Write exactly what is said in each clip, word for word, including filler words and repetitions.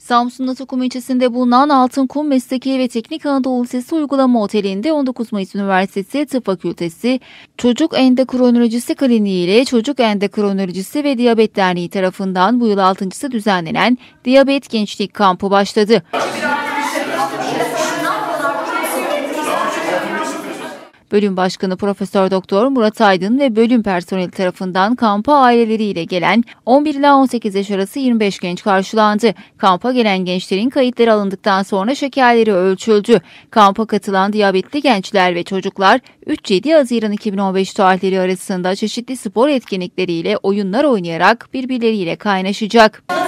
Samsun Atakum ilçesinde bulunan Altınkum Mesleki ve Teknik Anadolu Lisesi Uygulama Oteli'nde on dokuz Mayıs Üniversitesi Tıp Fakültesi Çocuk Endokrinolojisi Kliniği ile Çocuk Endokrinolojisi ve Diyabet Derneği tarafından bu yıl altıncısı düzenlenen Diyabet Gençlik Kampı başladı. Bölüm Başkanı Profesör Doktor Murat Aydın ve bölüm personeli tarafından kampa aileleriyle gelen on bir ila on sekiz yaş arası yirmi beş genç karşılandı. Kampa gelen gençlerin kayıtları alındıktan sonra şekerleri ölçüldü. Kampa katılan diyabetli gençler ve çocuklar üç yedi Haziran iki bin on beş tarihleri arasında çeşitli spor etkinlikleriyle oyunlar oynayarak birbirleriyle kaynaşacak. Ben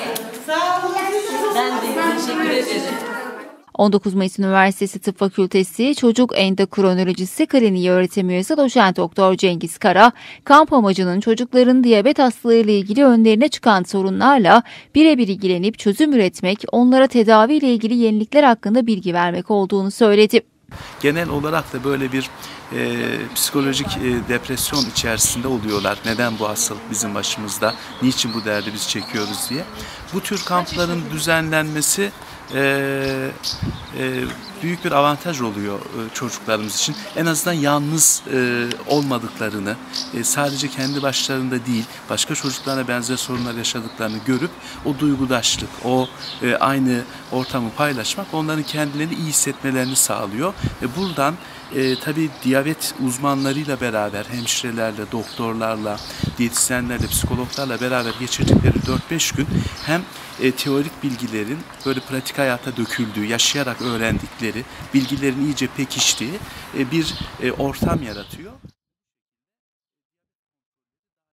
de teşekkür ederim. on dokuz Mayıs Üniversitesi Tıp Fakültesi Çocuk Endokrinolojisi Kliniği öğretim üyesi Doçent Doktor Cengiz Kara, kamp amacının çocukların diyabet hastalığı ile ilgili önlerine çıkan sorunlarla birebir ilgilenip çözüm üretmek, onlara tedavi ile ilgili yenilikler hakkında bilgi vermek olduğunu söyledi. Genel olarak da böyle bir e, psikolojik e, depresyon içerisinde oluyorlar. Neden bu hastalık bizim başımızda, niçin bu derdi biz çekiyoruz diye. Bu tür kampların düzenlenmesi e, e, büyük bir avantaj oluyor e, çocuklarımız için. En azından yalnız e, olmadıklarını, e, sadece kendi başlarında değil, başka çocuklarına benzer sorunlar yaşadıklarını görüp o duygudaşlık, o e, aynı ortamı paylaşmak onların kendilerini iyi hissetmelerini sağlıyor. E, buradan e, tabii diyabet uzmanlarıyla beraber, hemşirelerle, doktorlarla, diyetisyenlerle, psikologlarla beraber geçirdikleri dört beş gün hem e, teorik bilgilerin böyle pratik hayata döküldüğü, yaşayarak öğrendikleri, bilgilerin iyice pekiştiği e, bir e, ortam yaratıyor.